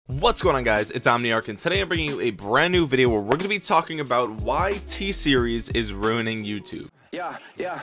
What's going on, guys? It's Omniarch, and today I'm bringing you a brand new video where we're going to be talking about why T-Series is ruining YouTube. Yeah.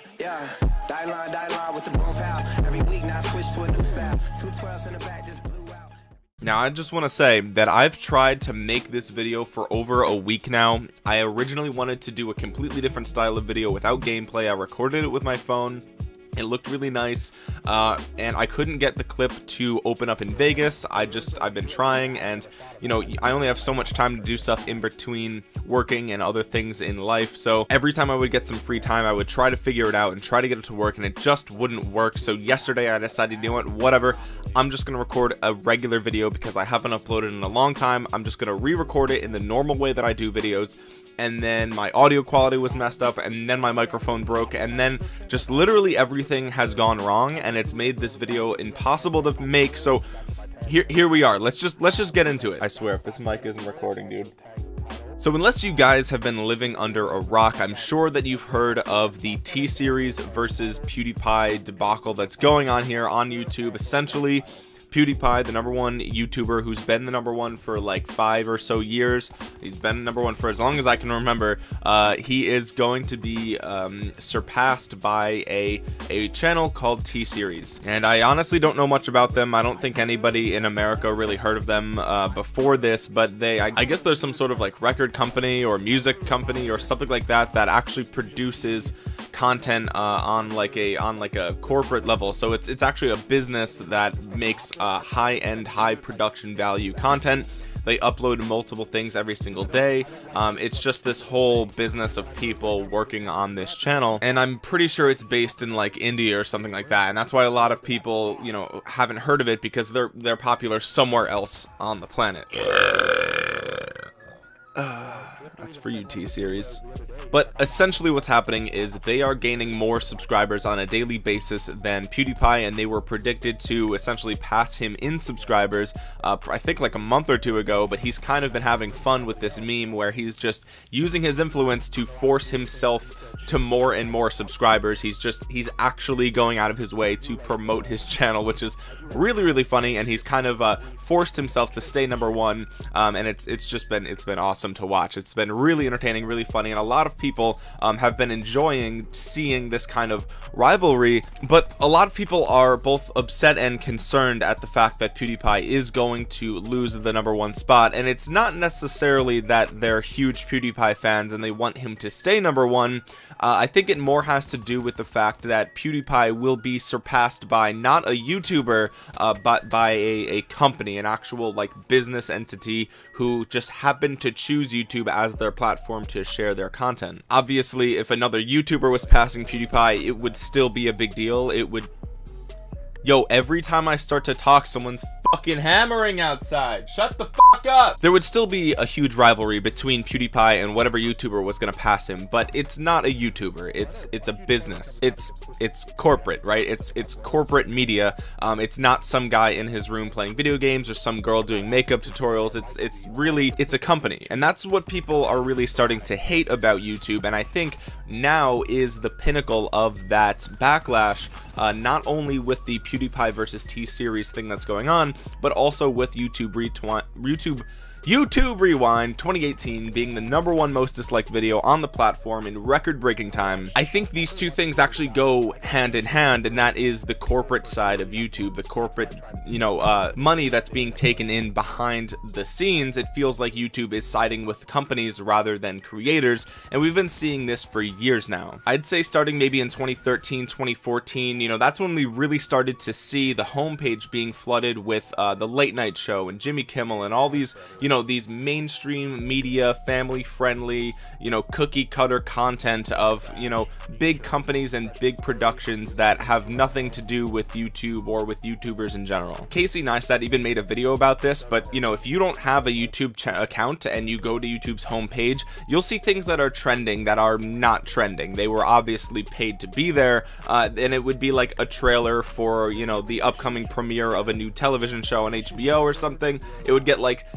Die line with the boom pow. Every week now switch to a new style. 212s in the back just blew out. Now, I just want to say that I've tried to make this video for over a week now. I originally wanted to do a completely different style of video without gameplay. I recorded it with my phone. It looked really nice, and I couldn't get the clip to open up in Vegas. I've been trying, and you know, I only have so much time to do stuff in between working and other things in life. So every time I would get some free time, I would try to figure it out and try to get it to work, and it just wouldn't work. So yesterday I decided, you know what, whatever, I'm just gonna record a regular video because I haven't uploaded in a long time. I'm just gonna re-record it in the normal way that I do videos. And then my audio quality was messed up, and then my microphone broke, and then just literally everything has gone wrong, and it's made this video impossible to make. So here we are. Let's just get into it. I swear, if this mic isn't recording, dude. So unless you guys have been living under a rock, I'm sure that you've heard of the T-Series versus PewDiePie debacle that's going on here on YouTube. Essentially, PewDiePie, the #1 YouTuber who's been the #1 for like 5 or so years, he's been #1 for as long as I can remember, he is going to be surpassed by a channel called T-Series. And I honestly don't know much about them. I don't think anybody in America really heard of them before this, but I guess there's some sort of like record company or music company or something like that that actually produces content on like a corporate level. So it's actually a business that makes high-end, high production value content. They upload multiple things every single day. It's just this whole business of people working on this channel, and I'm pretty sure it's based in like India or something like that, and that's why a lot of people, you know, haven't heard of it, because they're popular somewhere else on the planet. That's for you, T-Series. But essentially what's happening is they are gaining more subscribers on a daily basis than PewDiePie, and they were predicted to essentially pass him in subscribers I think like a month or two ago. But he's kind of been having fun with this meme where he's just using his influence to force himself to more and more subscribers. He's actually going out of his way to promote his channel, which is really funny, and he's kind of forced himself to stay #1, and it's been awesome to watch. It's been really entertaining, really funny, and a lot of people have been enjoying seeing this kind of rivalry. But a lot of people are both upset and concerned at the fact that PewDiePie is going to lose the #1 spot, and it's not necessarily that they're huge PewDiePie fans and they want him to stay #1. I think it more has to do with the fact that PewDiePie will be surpassed by not a YouTuber, but by a company, an actual like business entity who just happened to choose YouTube as their platform to share their content. Obviously, if another YouTuber was passing PewDiePie, it would still be a big deal. It would... Yo, every time I start to talk, someone's fucking hammering outside. Shut the fuck up. There would still be a huge rivalry between PewDiePie and whatever YouTuber was gonna pass him, but it's not a YouTuber. It's a business. It's corporate, right? It's corporate media. It's not some guy in his room playing video games or some girl doing makeup tutorials. It's really a company, and that's what people are really starting to hate about YouTube. And I think now is the pinnacle of that backlash, not only with the PewDiePie versus T-Series thing that's going on, but also with YouTube Rewind 2018 being the #1 most disliked video on the platform in record-breaking time. I think these two things actually go hand in hand, and that is the corporate side of YouTube, the corporate, you know, money that's being taken in behind the scenes. It feels like YouTube is siding with companies rather than creators, and we've been seeing this for years now. I'd say starting maybe in 2013, 2014, you know, that's when we really started to see the homepage being flooded with the Late Night Show and Jimmy Kimmel and all these, you know, these mainstream media, family friendly, you know, cookie cutter content of, you know, big companies and big productions that have nothing to do with YouTube or with YouTubers in general. Casey Neistat even made a video about this, but you know, if you don't have a YouTube account and you go to YouTube's homepage, you'll see things that are trending that are not trending. They were obviously paid to be there, and it would be like a trailer for, you know, the upcoming premiere of a new television show on HBO or something. It would get like 70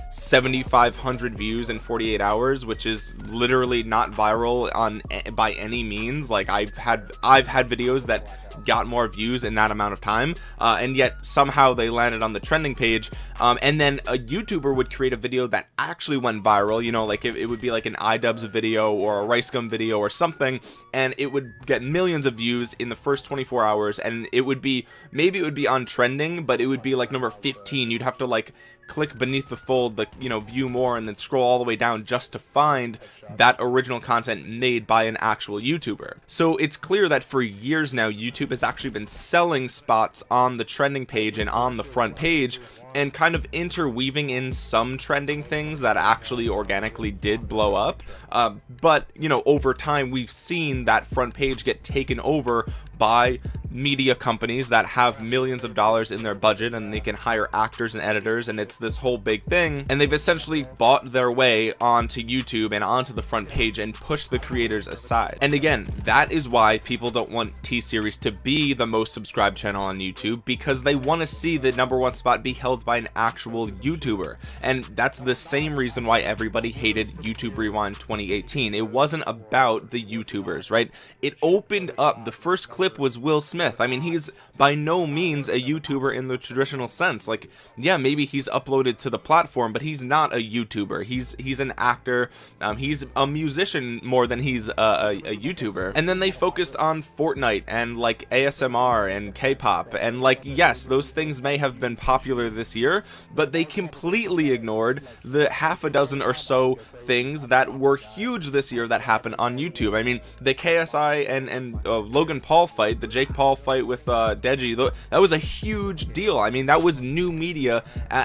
7,500 views in 48 hours, which is literally not viral by any means. Like I've had videos that got more views in that amount of time, and yet somehow they landed on the trending page. And then a YouTuber would create a video that actually went viral, you know, like it would be like an iDubbbz video or a RiceGum video or something, and it would get millions of views in the first 24 hours, and it would be, maybe it would be on trending, but it would be like number 15. You'd have to like click beneath the fold, the, you know, view more, and then scroll all the way down just to find that original content made by an actual YouTuber. So it's clear that for years now, YouTube has actually been selling spots on the trending page and on the front page, and kind of interweaving in some trending things that actually organically did blow up. But, you know, over time, we've seen that front page get taken over by media companies that have millions of dollars in their budget, and they can hire actors and editors, and it's this whole big thing, and they've essentially bought their way onto YouTube and onto the front page and pushed the creators aside. And again, that is why people don't want T-Series to be the most subscribed channel on YouTube, because they want to see the #1 spot be held by an actual YouTuber. And that's the same reason why everybody hated YouTube Rewind 2018. It wasn't about the YouTubers, right? It opened up, the first clip was Will Smith. I mean, he's by no means a YouTuber in the traditional sense. Like, yeah, maybe he's uploaded to the platform, but he's not a YouTuber. He's an actor. He's a musician more than he's a YouTuber. And then they focused on Fortnite and like ASMR and K-pop, and like, yes, those things may have been popular this year, but they completely ignored the half a dozen or so things that were huge this year that happened on YouTube. I mean, the KSI and Logan Paul fight, the Jake Paul fight with Deji, that was a huge deal. I mean, that was new media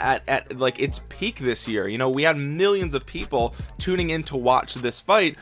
at like its peak this year. You know, we had millions of people tuning in to watch this fight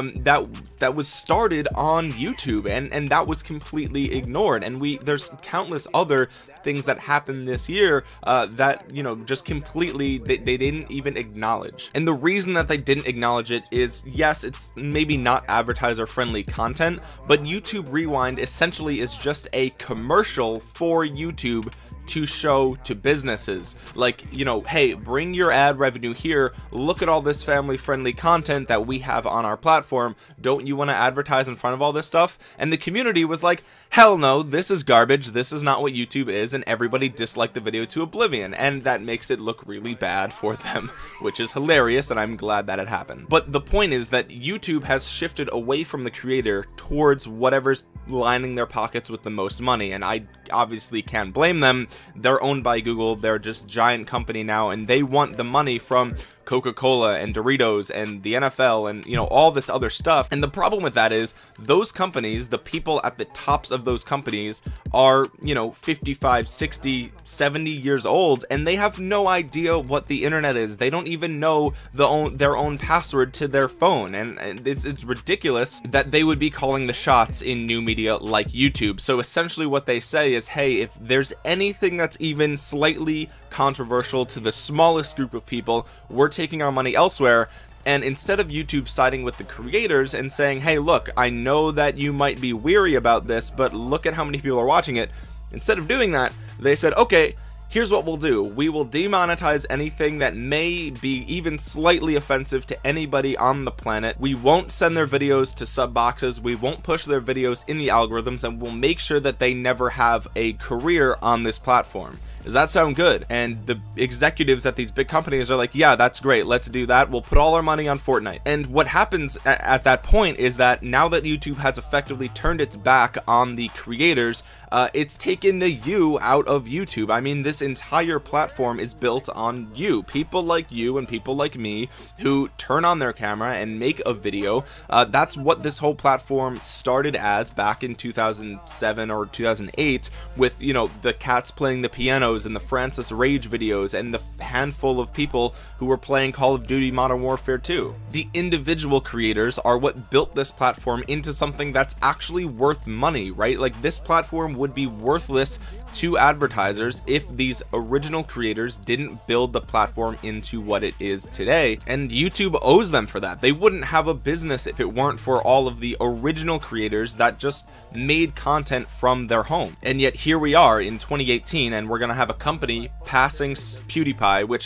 that was started on YouTube, and that was completely ignored. And there's countless other things that happened this year that, you know, just completely they didn't even acknowledge. And the reason that they didn't acknowledge it is, yes, it's maybe not advertiser friendly content, but YouTube Rewind essentially is just a commercial for YouTube to show to businesses, like, you know, hey, bring your ad revenue here, look at all this family friendly content that we have on our platform, don't you want to advertise in front of all this stuff? And the community was like, hell no, this is garbage, this is not what YouTube is, and everybody disliked the video to oblivion, and that makes it look really bad for them, which is hilarious, and I'm glad that it happened. But the point is that YouTube has shifted away from the creator towards whatever's lining their pockets with the most money, and I obviously can't blame them. They're owned by Google, they're just giant company now, and they want the money from Coca-Cola and Doritos and the NFL and, you know, all this other stuff. And the problem with that is those companies, the people at the tops of those companies are, you know, 55, 60, 70 years old, and they have no idea what the internet is. They don't even know their own password to their phone, and it's ridiculous that they would be calling the shots in new media like YouTube. So essentially what they say is, hey, if there's anything that's even slightly controversial to the smallest group of people, we're taking our money elsewhere. And instead of YouTube siding with the creators and saying, hey, look, I know that you might be weary about this, but look at how many people are watching it, instead of doing that, they said, okay, here's what we'll do. We will demonetize anything that may be even slightly offensive to anybody on the planet. We won't send their videos to sub boxes. We won't push their videos in the algorithms, and we'll make sure that they never have a career on this platform. Does that sound good? And the executives at these big companies are like, yeah, that's great, let's do that, we'll put all our money on Fortnite. And what happens at that point is that now that YouTube has effectively turned its back on the creators, it's taken the you out of YouTube. I mean, this entire platform is built on you, people like you and people like me who turn on their camera and make a video. That's what this whole platform started as back in 2007 or 2008 with, you know, the cats playing the piano and the Francis Rage videos and the handful of people who were playing Call of Duty Modern Warfare 2. The individual creators are what built this platform into something that's actually worth money, right? Like, this platform would be worthless to advertisers if these original creators didn't build the platform into what it is today, and YouTube owes them for that. They wouldn't have a business if it weren't for all of the original creators that just made content from their home. And yet here we are in 2018, and we're gonna have a company passing PewDiePie, which,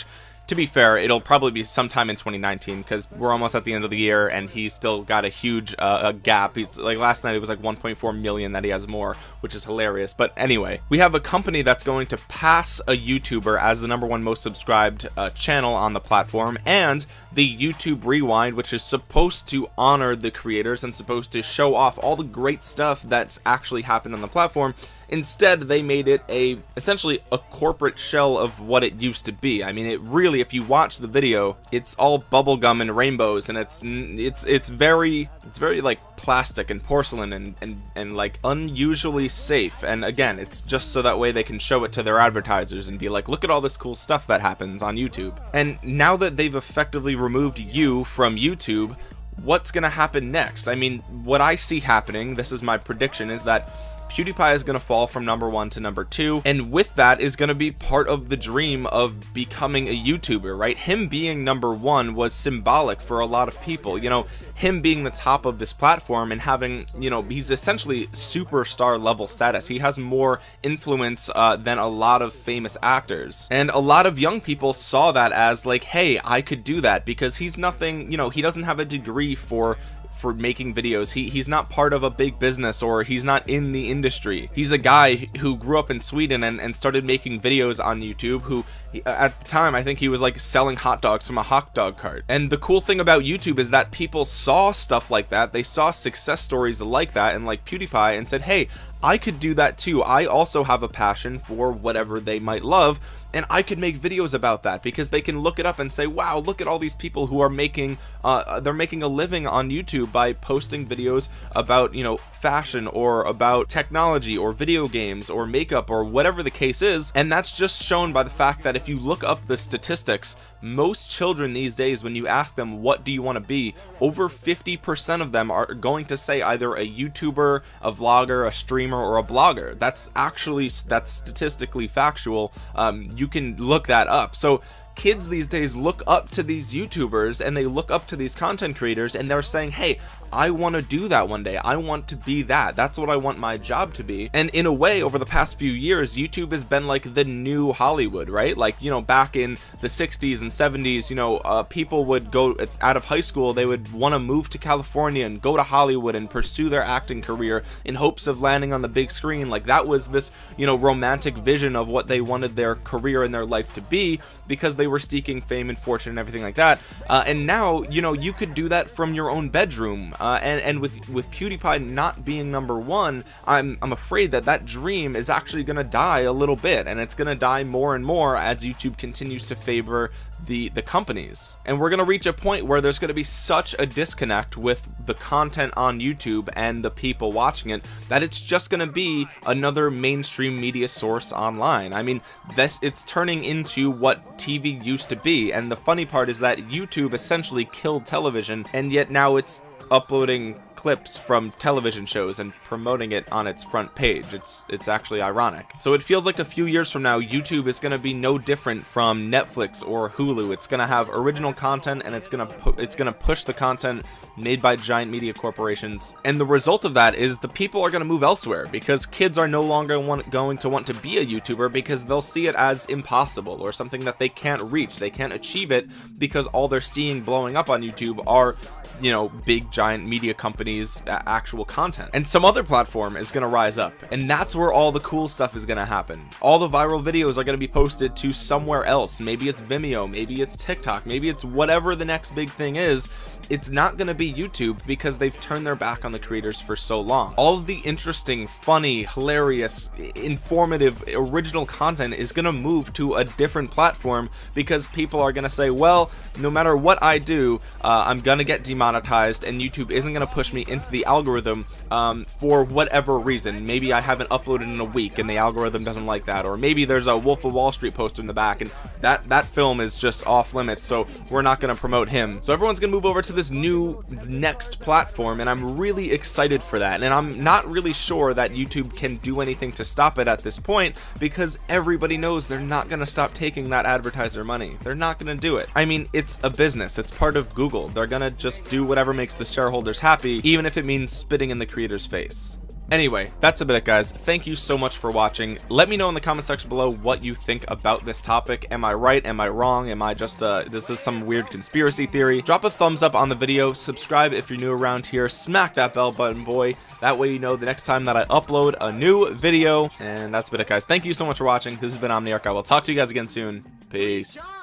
to be fair, it'll probably be sometime in 2019 because we're almost at the end of the year and he's still got a huge gap. He's like, last night it was like 1.4 million that he has more, which is hilarious. But anyway, we have a company that's going to pass a YouTuber as the #1 most subscribed channel on the platform, and the YouTube Rewind, which is supposed to honor the creators and supposed to show off all the great stuff that's actually happened on the platform. Instead, they made it essentially a corporate shell of what it used to be. I mean, it really, if you watch the video, it's all bubblegum and rainbows, and it's very like plastic and porcelain and like unusually safe. And again, it's just so that way they can show it to their advertisers and be like, look at all this cool stuff that happens on YouTube. And now that they've effectively removed you from YouTube, what's gonna happen next? I mean, what I see happening, this is my prediction, is that PewDiePie is going to fall from #1 to #2, and with that is going to be part of the dream of becoming a YouTuber, right? Him being #1 was symbolic for a lot of people, you know, him being the top of this platform and having, you know, he's essentially superstar level status. He has more influence than a lot of famous actors, and a lot of young people saw that as like, hey, I could do that, because he's nothing, you know, he doesn't have a degree for making videos. He's not part of a big business, or he's not in the industry. He's a guy who grew up in Sweden and started making videos on YouTube, who at the time I think he was like selling hot dogs from a hot dog cart. And the cool thing about YouTube is that people saw stuff like that. They saw success stories like that and like PewDiePie and said, hey, I could do that too. I also have a passion for whatever they might love, and I could make videos about that, because they can look it up and say, wow, look at all these people who are making they're making a living on YouTube by posting videos about, you know, fashion or about technology or video games or makeup or whatever the case is. And that's just shown by the fact that if you look up the statistics, most children these days, when you ask them what do you want to be, over 50% of them are going to say either a YouTuber, a vlogger, a streamer, or a blogger. That's statistically factual. You can look that up. So kids these days look up to these YouTubers and they look up to these content creators, and they're saying, hey, I want to do that one day. I want to be that. That's what I want my job to be. And in a way, over the past few years, YouTube has been like the new Hollywood, right? Like, you know, back in the 60s and 70s, you know, people would go out of high school, they would want to move to California and go to Hollywood and pursue their acting career in hopes of landing on the big screen. Like, that was this, you know, romantic vision of what they wanted their career and their life to be, because they were seeking fame and fortune and everything like that. And now, you know, you could do that from your own bedroom. And with PewDiePie not being #1, I'm afraid that dream is actually gonna die a little bit, and it's gonna die more and more as YouTube continues to favor the companies. And we're gonna reach a point where there's gonna be such a disconnect with the content on YouTube and the people watching it that it's just gonna be another mainstream media source online. I mean, it's turning into what TV used to be. And the funny part is that YouTube essentially killed television, and yet now it's uploading clips from television shows and promoting it on its front page. It's actually ironic. So it feels like a few years from now, YouTube is going to be no different from Netflix or Hulu. It's going to have original content, and it's going to push the content made by giant media corporations. And the result of that is the people are going to move elsewhere, because kids are no longer going to want to be a YouTuber, because they'll see it as impossible or something that they can't reach. They can't achieve it because all they're seeing blowing up on YouTube are, you know, big giant media companies' actual content. And some other platform is going to rise up, and that's where all the cool stuff is going to happen. All the viral videos are going to be posted to somewhere else. Maybe it's Vimeo, maybe it's TikTok, maybe it's whatever the next big thing is. It's not going to be YouTube, because they've turned their back on the creators for so long. All of the interesting, funny, hilarious, informative, original content is going to move to a different platform, because people are going to say, well, no matter what I do, I'm going to get demonetized, and YouTube isn't going to push me into the algorithm for whatever reason. Maybe I haven't uploaded in a week and the algorithm doesn't like that, or maybe there's a Wolf of Wall Street poster in the back and that film is just off limits, so we're not going to promote him. So everyone's going to move over to this new next platform, and I'm really excited for that. And I'm not really sure that YouTube can do anything to stop it at this point, because everybody knows they're not going to stop taking that advertiser money. They're not going to do it. I mean, it's a business. It's part of Google. They're going to just do whatever makes the shareholders happy, even if it means spitting in the creator's face. Anyway, that's about it, guys. Thank you so much for watching. Let me know in the comment section below what you think about this topic. Am I right? Am I wrong? Am I just, this is some weird conspiracy theory? Drop a thumbs up on the video. Subscribe if you're new around here. Smack that bell button, boy. That way you know the next time that I upload a new video. And that's about it, guys. Thank you so much for watching. This has been Omniarch. I will talk to you guys again soon. Peace.